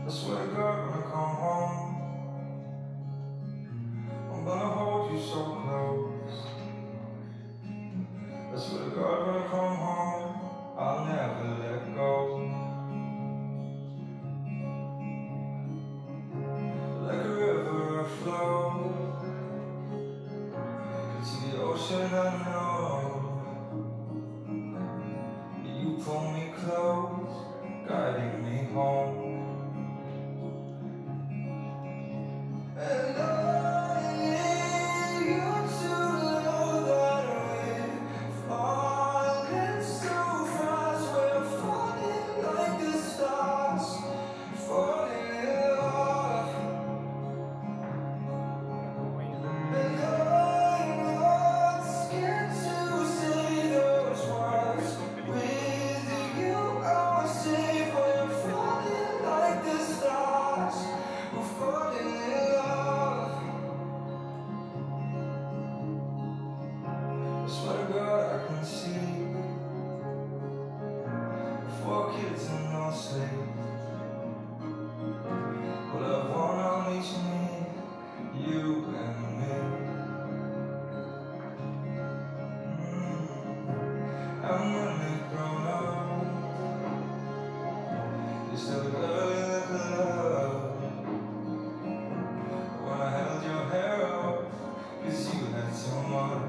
I swear to God, when I come home, I'm gonna hold you so close. I swear to God, when I come home, I'll never let go. Like a river I flow into the ocean I know. You pull me close, guiding me home. And I need you to know that we're falling so fast. We're falling like the stars, falling in love. And I'm not scared to say those words. With you I'm safe. We're falling like the stars, we're falling in love. I swear to God I can see 4 kids and no sleep. We'll have one on each knee, you and me. And when they've grown up, you're still a girl you never loved. When I held your hair up, 'cause you had so much.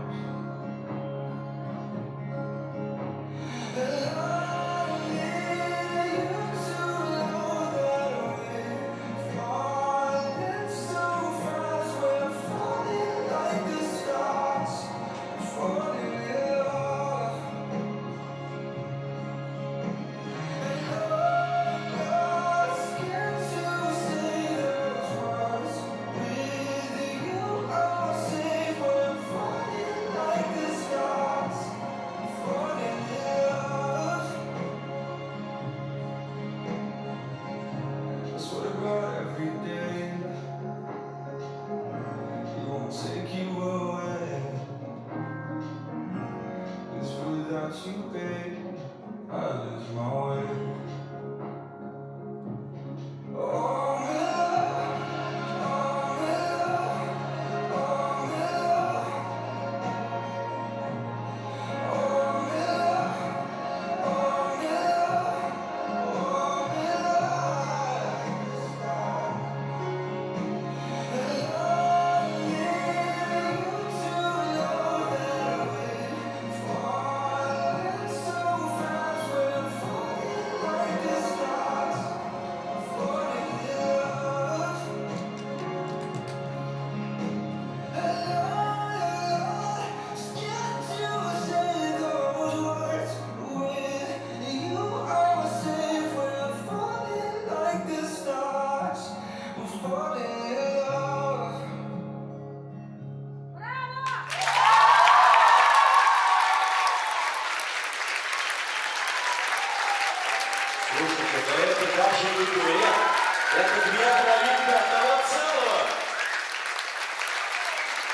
And I need you to know that we're falling so fast. We're falling like the stars, falling in love. And I'm not scared to say those words. With you I'm safe. We're falling like the stars, falling in love. I swear to God every day He won't take you away. 'Cause without you, babe, I lose my way. Oh, I'm in love, I'm in love, I'm in love. Oh, I'm in love, I'm in love, I'm in love. And I need you to know that we're falling so fast. We're falling like the stars, falling in love. And I'm not scared to say those words. With you I'm safe. We're falling like the stars, we're falling in love. Слушайте, это даже не дуэт, это две половинки одного целого.